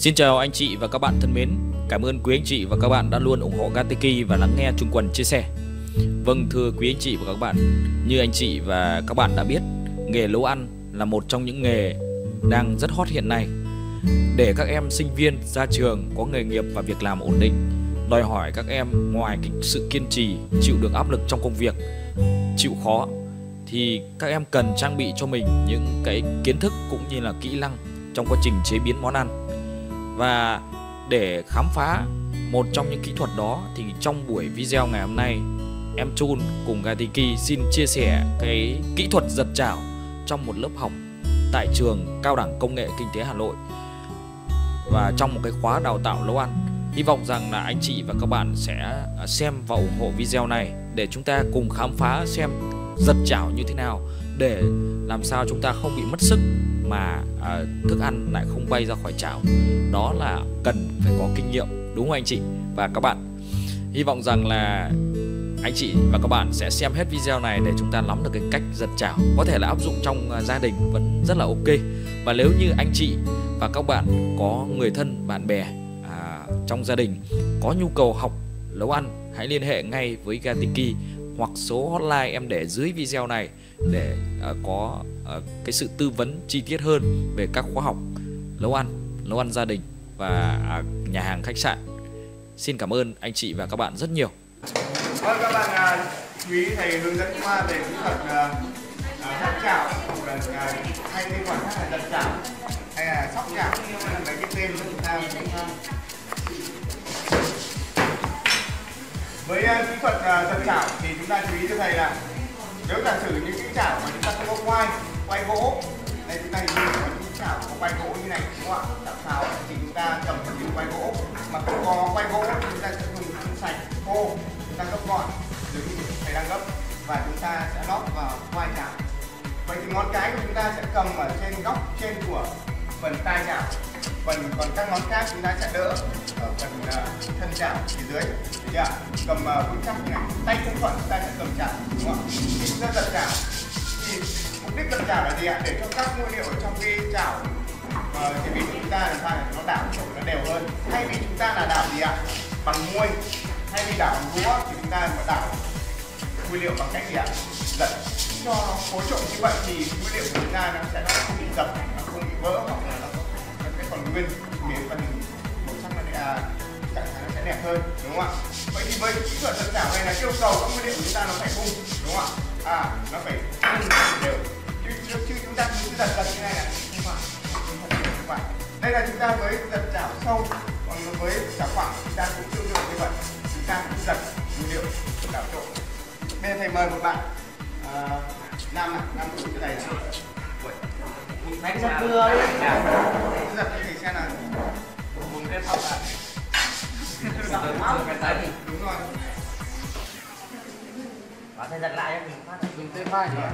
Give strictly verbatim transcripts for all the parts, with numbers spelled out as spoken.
Xin chào anh chị và các bạn thân mến. Cảm ơn quý anh chị và các bạn đã luôn ủng hộ Gateki và lắng nghe Trung Quần chia sẻ. Vâng, thưa quý anh chị và các bạn, như anh chị và các bạn đã biết, nghề nấu ăn là một trong những nghề đang rất hot hiện nay. Để các em sinh viên ra trường có nghề nghiệp và việc làm ổn định, đòi hỏi các em ngoài cái sự kiên trì, chịu được áp lực trong công việc, chịu khó, thì các em cần trang bị cho mình những cái kiến thức cũng như là kỹ năng trong quá trình chế biến món ăn. Và để khám phá một trong những kỹ thuật đó thì trong buổi video ngày hôm nay, em Chun cùng Gateki xin chia sẻ cái kỹ thuật giật chảo trong một lớp học tại trường Cao đẳng Công nghệ Kinh tế Hà Nội và trong một cái khóa đào tạo nấu ăn. Hy vọng rằng là anh chị và các bạn sẽ xem và ủng hộ video này để chúng ta cùng khám phá xem giật chảo như thế nào để làm sao chúng ta không bị mất sức mà à, thức ăn lại không bay ra khỏi chảo. Đó là cần phải có kinh nghiệm, đúng không anh chị và các bạn? Hy vọng rằng là anh chị và các bạn sẽ xem hết video này để chúng ta nắm được cái cách giật chảo, có thể là áp dụng trong gia đình vẫn rất là ok. Và nếu như anh chị và các bạn có người thân, bạn bè à, trong gia đình có nhu cầu học nấu ăn, hãy liên hệ ngay với Gateki hoặc số hotline em để dưới video này để uh, có uh, cái sự tư vấn chi tiết hơn về các khóa học nấu ăn, nấu ăn gia đình và uh, nhà hàng khách sạn. Xin cảm ơn anh chị và các bạn rất nhiều. Vâng, các bạn uh, chú ý thầy hướng dẫn qua về kỹ thuật giật uh, chảo, uh, hay tên gọi khác là giật chảo hay là sóc chảo, là mấy cái tên của chúng ta. Với uh, kỹ thuật uh, giật chảo thì chúng ta chú ý cho thầy là nếu giả sử những cái chảo mà chúng ta không có quay quay gỗ, đây chúng ta hình dung có những chảo có quay gỗ như này, đúng không ạ? Chảo xào thì chúng ta cầm một những quay gỗ, mà không có quay gỗ thì chúng ta sẽ dùng khăn sạch khô, chúng ta gấp gọn giống như thầy đang gấp và chúng ta sẽ lót vào quai chảo. Vậy thì ngón cái của chúng ta sẽ cầm ở trên góc trên của phần tai chảo, phần còn các ngón khác chúng ta sẽ đỡ ở phần uh, thân chảo phía dưới, được chưa? Cầm uh, vững chắc như này, tay không thuận chúng ta sẽ cầm chảo, đúng không ạ? Khi chúng ta giật chảo thì mục đích giật chảo là gì ạ? Để cho các nguyên liệu ở trong cái chảo uh, chế biến của chúng ta làm sao để nó đảo trộn nó đều hơn. Thay vì chúng ta là đảo gì ạ? Bằng muôi, thay vì đảo bằng đũa thì chúng ta mà đảo nguyên liệu bằng cách gì ạ? Giật cho phối trộn như vậy thì nguyên liệu của chúng ta nó sẽ không bị dập, nó không bị vỡ hoặc là nó cái còn nguyên miếng phần màu sắc nó sẽ trạng thái nó sẽ đẹp hơn, đúng không ạ? Vậy thì với kỹ thuật giật chảo này là yêu cầu các nguyên liệu của chúng ta nó phải bung, đúng không ạ? À, nó phải bung đều, chứ, chứ, chứ chúng ta cứ giật giật như này này không phải, không phải. Đây là chúng ta với giật chảo sâu, còn với chảo phẳng chúng ta cũng tương tự như vậy, chúng ta cũng giật nguyên liệu đảo trộn. Bây giờ thầy mời một bạn uh, nam này, nam tuổi cho thầy nào. Đánh giật vừa đi. Giật thì xem là vùng cái thọc lại. Đúng rồi. Và thầy giật lại cho mình phát dùng tay phải thì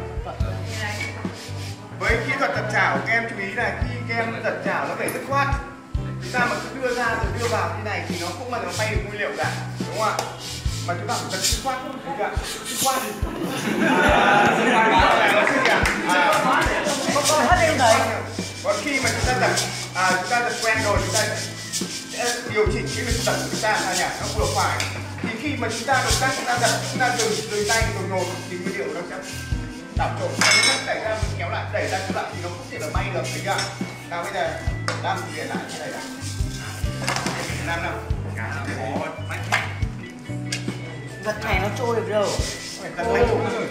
với kỹ thuật giật chảo, các em chú ý là khi các em giật chảo nó phải dứt khoát. Chúng ta mà cứ đưa ra rồi đưa vào như này thì nó không bao giờ bay được nguyên liệu cả, đúng không ạ? Mà chúng ta phải giật dứt khoát, thấy chưa? Dứt khoát đi. Dứt khoát là nó gì ạ? không có hết em rồi. Còn khi mà chúng ta giật, à, chúng ta giật quen rồi, chúng ta sẽ điều chỉnh cái lực giật của chúng ta là nhỉ, nó vừa phải. Thì khi mà chúng ta động tác chúng ta giật, chúng ta dừng dừng tay đột ngột thì nguyên liệu nó sẽ đảo trộn. Đẩy ra kéo lại, đẩy ra kéo lại thì nó không thể là bay được, thấy chưa? Nào bây giờ Nam thực hiện lại như này nào. Nam nào. Giật này nó trôi được đâu. Phải giật tay trôi rồi.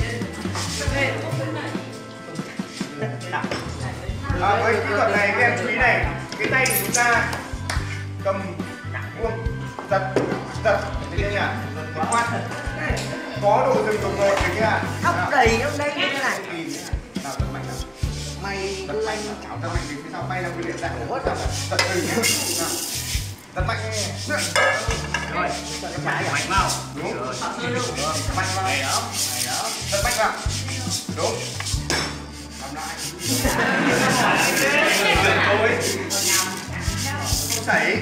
À, với kỹ thuật này các em chú ý này, cái tay của chúng ta cầm buông giật giật thấy chưa nhỉ? Giật quát có đồ dừng đột ngột thấy chưa? Thóc đầy trong đây như thế này. Nào giật mạnh nào. Mày Giật mạnh chảo giật mạnh thì phía sau bay ra nguyên liệu ra. Giật từ nhá. Giật mạnh. Rồi, giật cái mạnh vào. Đúng. Mạnh vào. Này đó. Giật mạnh vào. Đúng. Làm lại. Không chảy.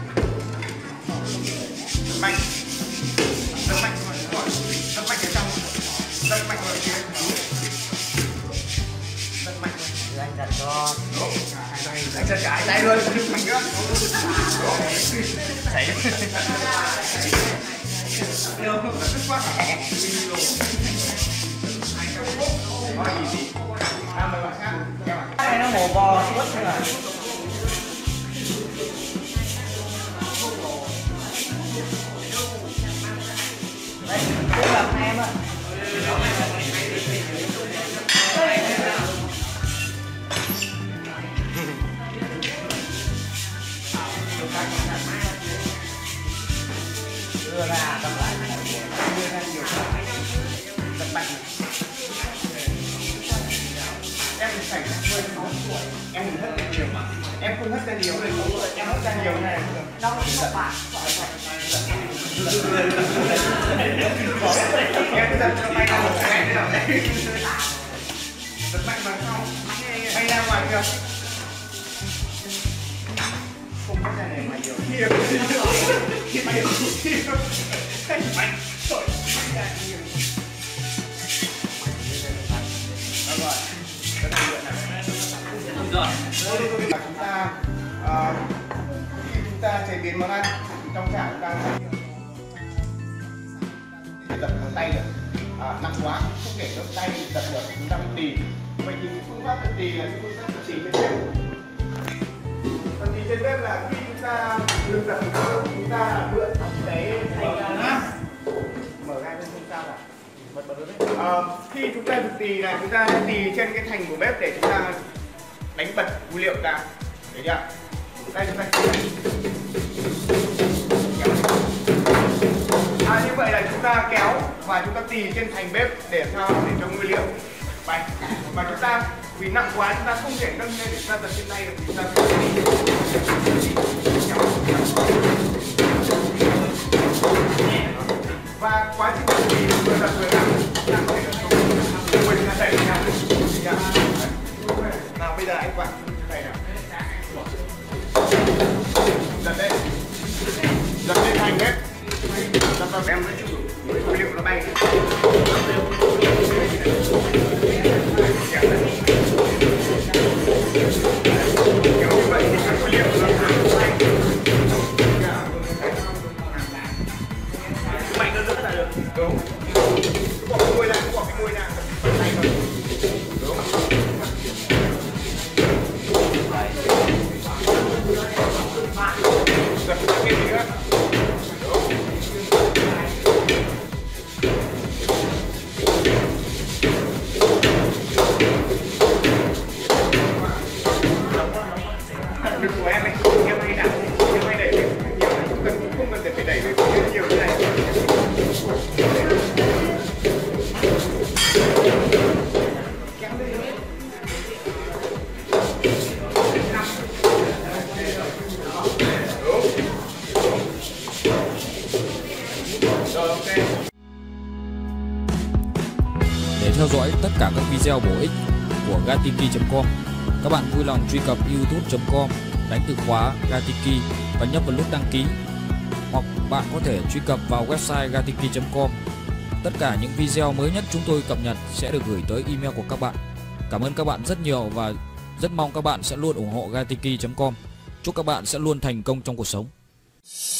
Giật mạnh. Giật mạnh rồi. Giật mạnh ở trong. Giật mạnh ở phía. Giật mạnh. Anh giật cho. Đúng. Hai tay đánh Giật cả tay luôn, nhưng mình nữa. Thấy. Đâu không có sức quá. Nói gì gì. À, mời bạn khác. Cái này nó mổ bò suốt thôi à. Đây, tôi gặp em ạ. Đưa ra tập lại, đưa ra nhiều tập mạnh. Em phải hơi sáu tuổi, em hất ra nhiều mà em không hất ra nhiều này, em hất ra nhiều này Nó cũng là bạn. em cứ giật cho tay ra một cái nữa giật mạnh vào sau bay ra ngoài kìa không hất ra này mà nhiều kia kia mạnh mạnh rồi mạnh ra nhiều rồi cái này lượn này rồi chúng ta khi chúng ta chế biến món ăn trong chảo chúng ta tập bằng tay được à, nặng quá không để cho tay tập được chúng ta phải tì vậy thì phương pháp tập tì là cái phương pháp chỉ trên bếp tập tì trên bếp là khi chúng ta được tập chúng ta mượn cái thành mở ra lên không sao cả bật bật bật à, khi chúng ta tập tì là chúng ta tì trên cái thành của bếp để chúng ta đánh bật nguyên liệu ra thấy chưa đây chúng ta à, như vậy là chúng ta kéo và chúng ta tì trên thành bếp để sao để cho nguyên liệu bay và chúng ta vì nặng quá chúng ta không thể nâng lên để chúng ta giật trên tay được chúng ta và quá trình tì vừa giật vừa nặng nặng để không mình là đẩy nhau nào bây giờ anh quạt này nào giật lên giật lên thành bếp Đâm vào em nó chịu nguyên liệu nó bay kiểu như vậy thì các nguyên liệu nó bay mạnh hơn nữa là được đúng cứ bỏ cái môi ra cứ bỏ cái môi ra tay rồi đúng giật cái gì nữa của em ấy, em hay đẩy, em hay đẩy nhiều, không cần không cần phải đẩy nhiều như này. Để theo dõi tất cả các video bổ ích của gatiki chấm com, các bạn vui lòng truy cập youtube chấm com, đánh từ khóa gatiki và nhấp vào nút đăng ký. Hoặc bạn có thể truy cập vào website gatiki chấm com. Tất cả những video mới nhất chúng tôi cập nhật sẽ được gửi tới email của các bạn. Cảm ơn các bạn rất nhiều và rất mong các bạn sẽ luôn ủng hộ gatiki chấm com. Chúc các bạn sẽ luôn thành công trong cuộc sống.